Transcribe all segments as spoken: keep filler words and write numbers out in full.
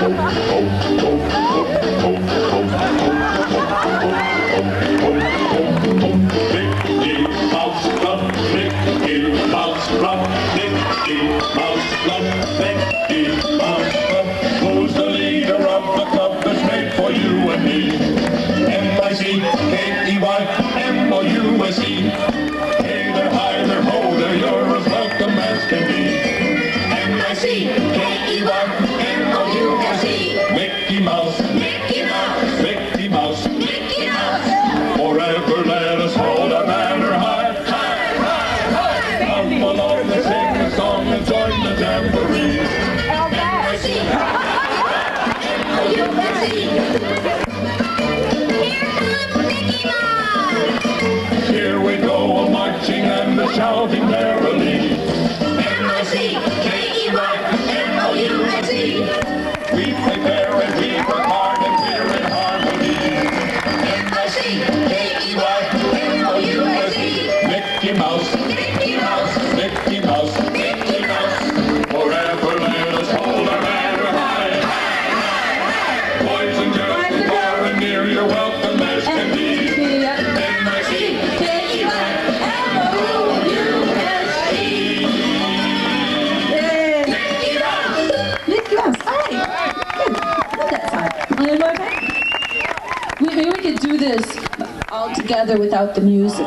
Who's the leader of the club that's made for you and me? M I C K E Y M O U S E. Hey there, hi there, ho there, you're as welcome as can be. M I C K E Y M O U S E. Mickey Mouse, Mickey Mouse, Mickey Mouse, Mickey Mouse. Forever let us hold our banner high, high, high, high. Come along and sing a song and join the jamboree. M I C K E Y M O U S E. Here we go, a marching and a shouting merrily. M I C K E Y M O U S E. We play fair and we work hard and we're in harmony. M I C K E Y M O U S E. Mickey Mouse, Mickey Mouse, Mickey Mouse, Mickey Mouse. Forever let us hold our banner high, high, high, high. Boys and girls, far and near, you're welcome as can be. M I C K E Y M O U S E. Mickey Mouse. Mickey Mouse. Hi. Good. Love that song. One more time. Maybe we could do this all together without the music.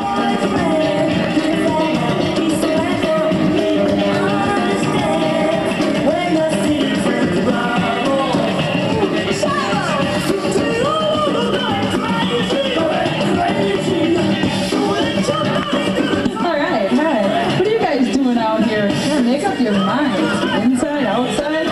Make up your minds. Inside, outside.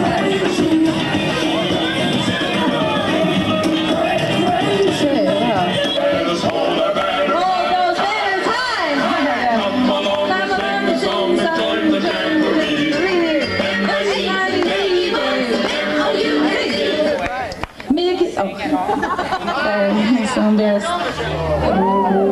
Sure, yeah. Hold those banners high. Come along and sing a song and join the jamboree. M I C K E Y M O U S E. Make it. Oh, sorry. I'm so embarrassed.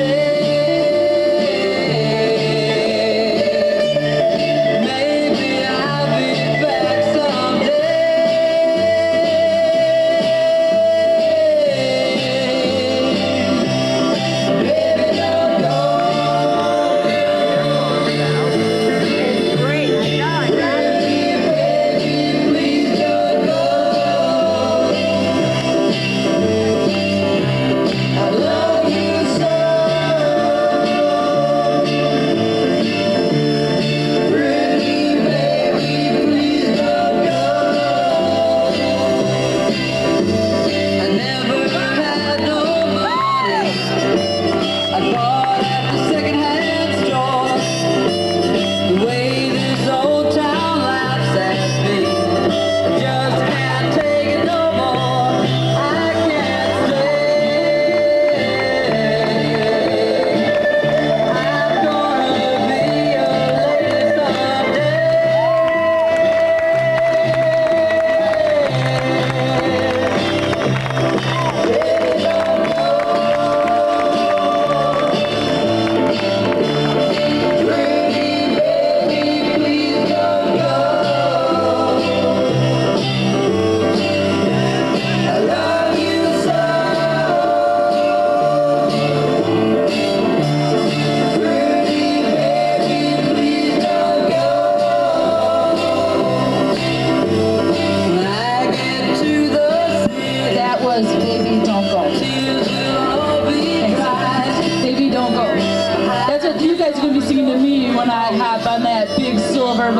Maybe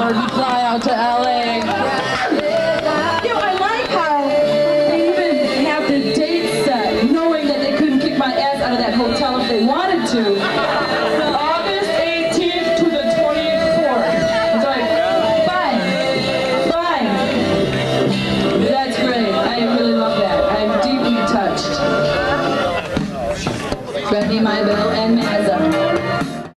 afford to fly out to L A. You know, I like how they even have the date set, knowing that they couldn't kick my ass out of that hotel if they wanted to. August eighteenth to the twenty-fourth. It's like, fine, fine. That's great. I really love that. I'm deeply touched. Brandy, my Bill, and Mazza.